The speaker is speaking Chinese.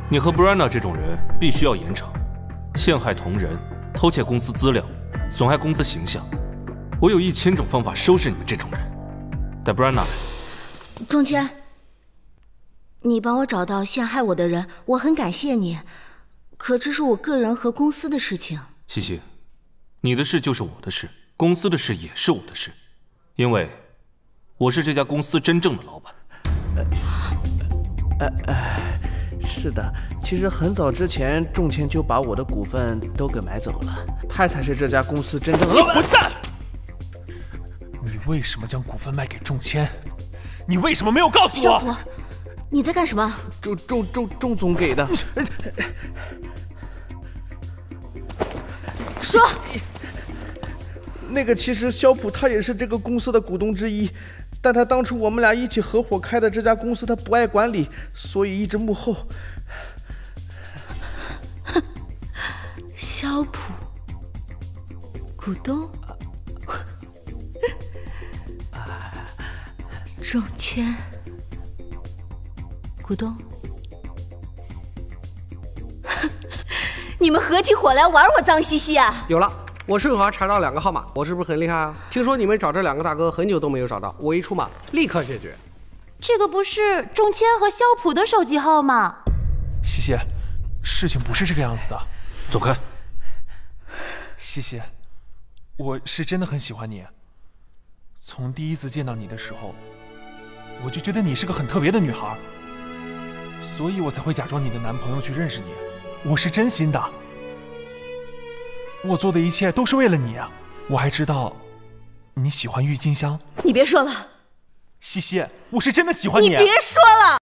你和 Brianna 这种人必须要严惩，陷害同仁、偷窃公司资料、损害公司形象，我有1000种方法收拾你们这种人。带 Brianna 来。 仲谦，你帮我找到陷害我的人，我很感谢你。可这是我个人和公司的事情。 西西，你的事就是我的事，公司的事也是我的事，因为我是这家公司真正的老板。 是的，其实很早之前，仲谦就把我的股份都给买走了，他才是这家公司真正的老板。 你混蛋！你为什么将股份卖给仲谦？你为什么没有告诉我？ 小虎，你在干什么？ 仲总给的。 说。 那个其实肖普他也是这个公司的股东之一，但他当初我们俩一起合伙开的这家公司，他不爱管理，所以一直幕后。 肖普股东，仲谦股东，你们合起伙来玩我脏兮兮啊！ 有了，我顺滑查到2个号码，我是不是很厉害啊？听说你们找这2个大哥很久都没有找到，我一出马立刻解决。 这个不是仲谦和肖普的手机号吗？ 西西，事情不是这个样子的。 走开。 西西，我是真的很喜欢你。从第一次见到你的时候，我就觉得你是个很特别的女孩，所以我才会假装你的男朋友去认识你。我是真心的，我做的一切都是为了你啊！我还知道你喜欢郁金香。 你别说了， 西西，我是真的喜欢你。 你别说了。